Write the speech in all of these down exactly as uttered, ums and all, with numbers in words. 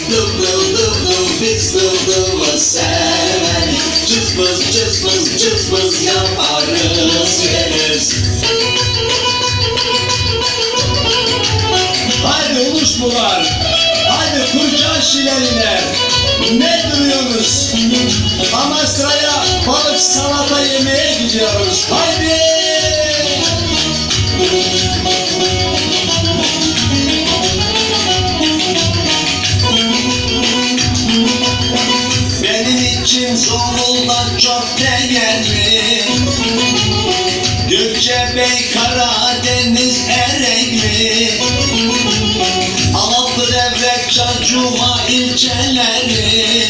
Dıv dıv dıv dıv biz dıv dıvı sever. Cızbız cızbız cızbız yaparız yeriz. Haydi Ulusmular, haydi Kurcan Şileliler, ne duruyorsunuz? Amasra'ya balık salata yemeye gidiyoruz. Haydi! Benim için Zonguldak çok değerli. Gökçebey, Karadeniz, Erekli, Alaplı, Devrek, Çaycuma ilçeleri.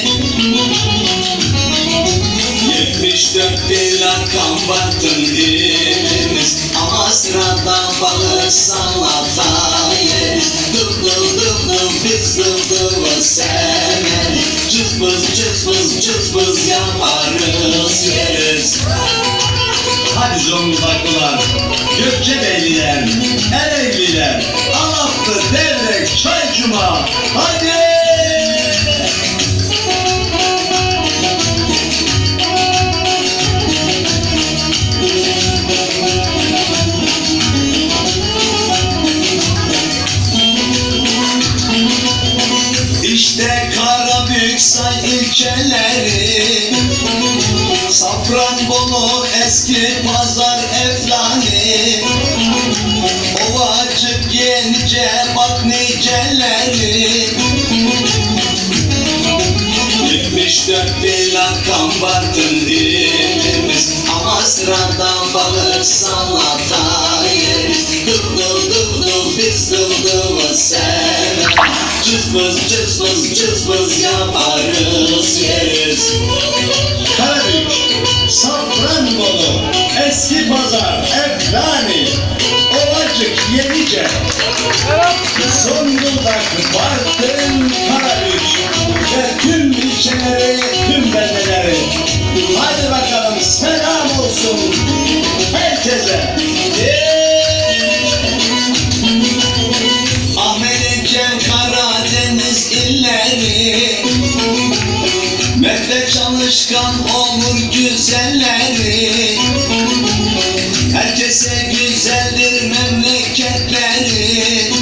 Yetmiş dört plakan Bartın ilimiz. Amasra'da balık salata yeriz. Dıv dıv dıv dıv biz dıv dıvı sever. Cızbız cızbız cızbız yaparız yeriz. Hadi Zonguldaklılar, Gökçebeyliler, Ereğliler, Alaplı, Devrek, Çaycuma, hadi! İşte Karabüksay ilçeleri, Safranbolu, Eski Pazar, Eflani, Ovacık, Yenice, bak niceleri. Yetmiş dört plakan Bartın ilimiz. Amasra'da balık salata yeriz. Dıv dıv dıv dıv biz dıv dıvı sever. Cızbız cızbız cızbız yaparız yeriz. Karabük, Safranbolu, Eski Pazar, Eflani, Ovacık, Yenice, Zonguldak, Bartın, Karabük ve tüm ilçeleri, tüm beldeleri. Hadi bakalım, selam olsun herkese. Ahmediye, Karadeniz illeri, Mehmet çalışkan olur güzelleri. Herkese güzeldir memleketleri.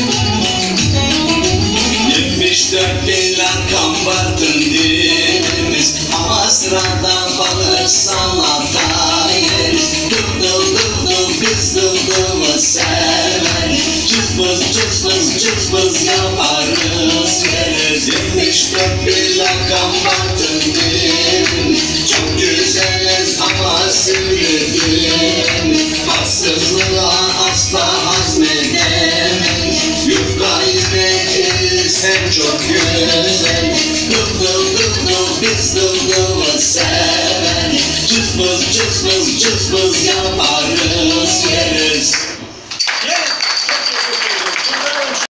Yetmiş dört plakan Bartın ilimiz. Amasra'da balık salata yeriz. Dıv dıv dıv dıv biz dıv dıvı sever. Cızbız cızbız cızbız yaparız yeriz. Yetmiş dört plakan Bartın ilimiz. Çok güzeliz ama sivridir. Haksızlığa asla azmedemeyiz. Yufka yüreğiz hem çok güzel. Dıv dıv dıv dıv biz dıv dıvı sever. Cızbız cızbız cızbız yaparız yeriz.